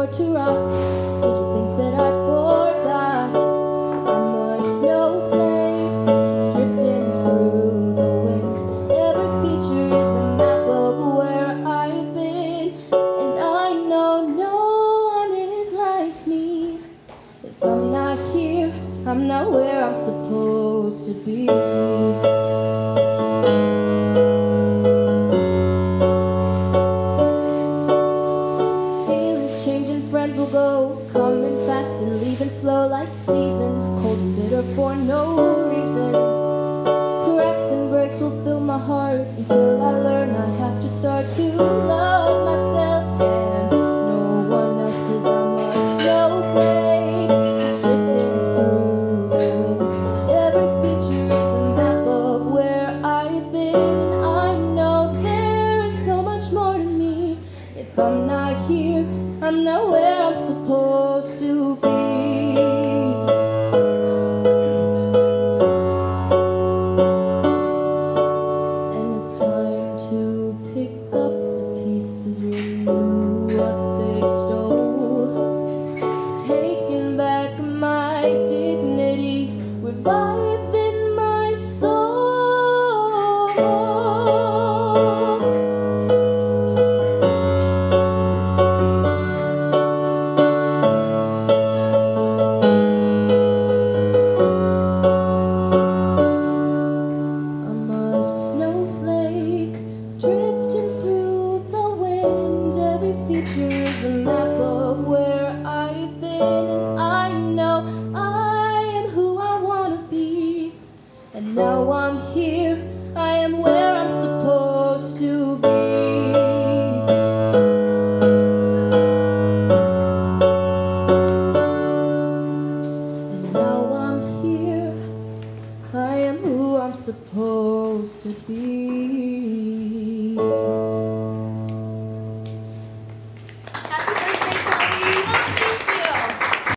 floor to rot. Did you think that I forgot? I'm a snowflake, just drifting through the wind. Every feature is a map of where I've been, and I know no one is like me. If I'm not here, I'm not where I'm supposed to be. Feelings changing, friends will go, coming fast and leaving slow like seasons, cold and bitter for no reason. Cracks and breaks will fill my heart until I learn I have to start to love myself and no one else, 'cause I'm a snowflake, just drifting through the wind. Every feature is a map of where I've been, and I know there is so much more to me. If I'm not here, I'm not where I'm supposed to be. And it's time to pick up the pieces, renew what they stole, taking back my dignity, reviving my soul. I'm a snowflake, drifting through the wind. Every feature is a map of where I've been, and I know I am who I want to be. And now I'm here, I am where I'm supposed to be. And now I'm here, I am who I'm supposed to be.